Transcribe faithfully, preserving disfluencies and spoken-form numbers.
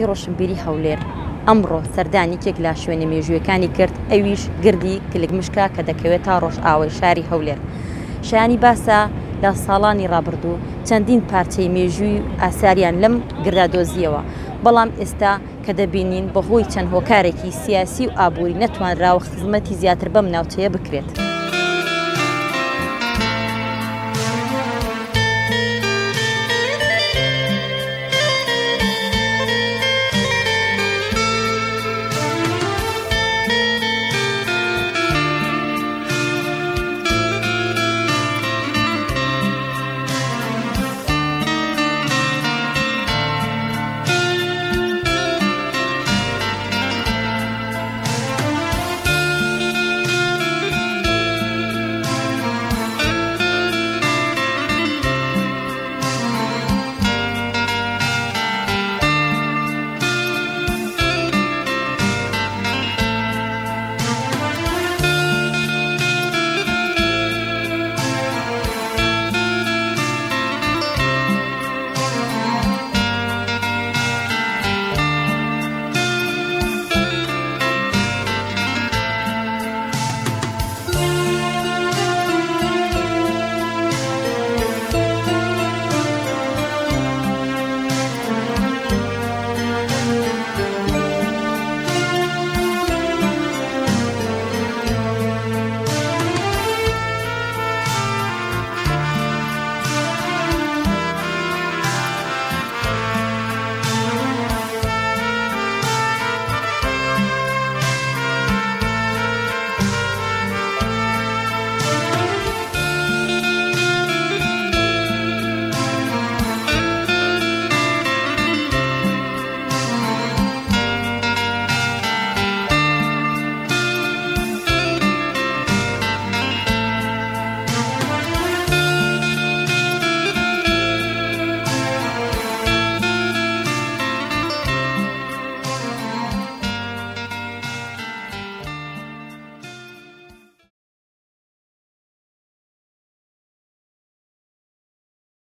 ڕۆشنبیری هەولێر ئەمڕۆ سەردانیێک لە شوێنە مێژوویەکانی کرد، ئەویش گردی کلگمشکە کە دەکەوێت تا ڕۆژ ئاوای شاری هەولێر. شایانی باسە لە ساڵانی ڕابردوو چەندین پارچەی مێژووی ئاساریان لەم گردا دۆزیەوە، بەڵام ئێستا کە دەبینین بەهۆی چەند هۆکارێکی سیاسی و ئابووری نەتوانراوە خزمەتی زیاتر بەم ناوچەیە بکرێت.